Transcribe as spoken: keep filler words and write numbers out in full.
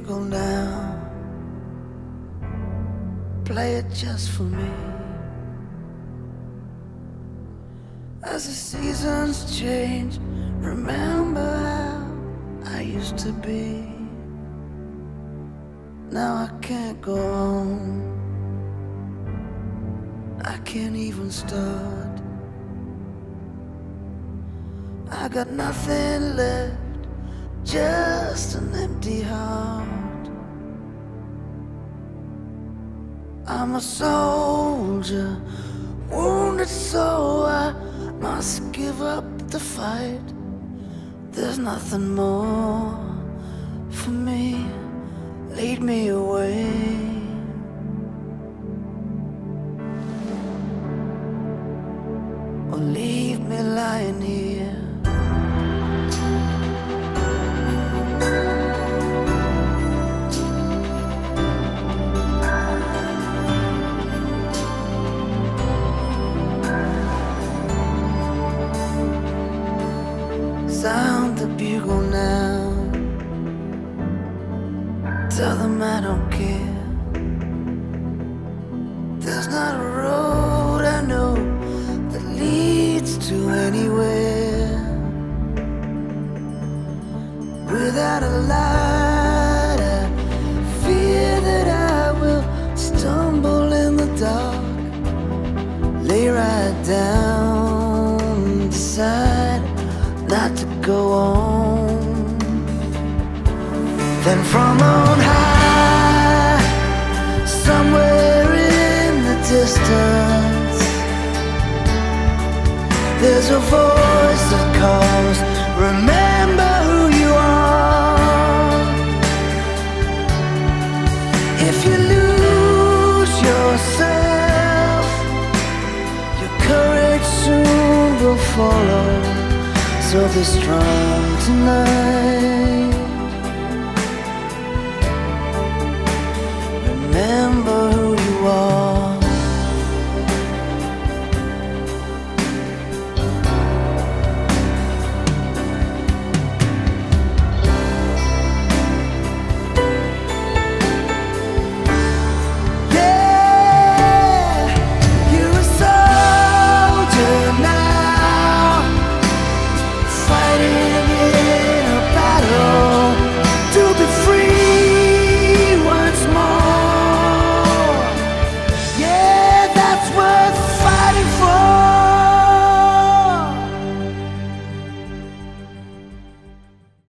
bugle now, play it just for me. As the seasons change, remember how I used to be. Now I can't go on, I can't even start. I got nothing left, just an empty heart. I'm a soldier, wounded so I must give up the fight. There's nothing more for me, lead me away. Or leave me lying here. Sound the bugle now, tell them I don't care. There's not a road I know that leads to anywhere without a light. I fear that I will stumble in the dark, lay right down, decide not to go on. Then from on high, somewhere in the distance, there's a voice that calls, remember who you are. If you lose yourself, your courage soon will follow. So be strong tonight.